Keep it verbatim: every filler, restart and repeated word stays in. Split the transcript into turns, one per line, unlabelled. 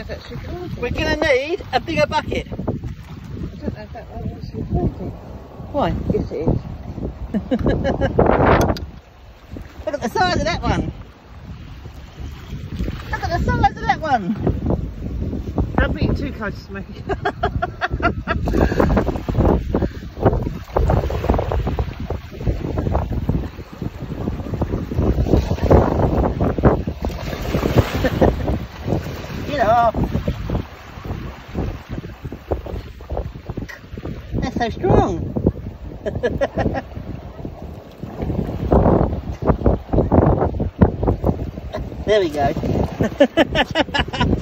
if that's recording.
We're going to need a bigger bucket.
I don't know if that one is recording.
Why?
Yes, it is.
Look at the size of that one. Look at the size of that one.
Don't be too close to me.
Get off. That's so strong. There we go.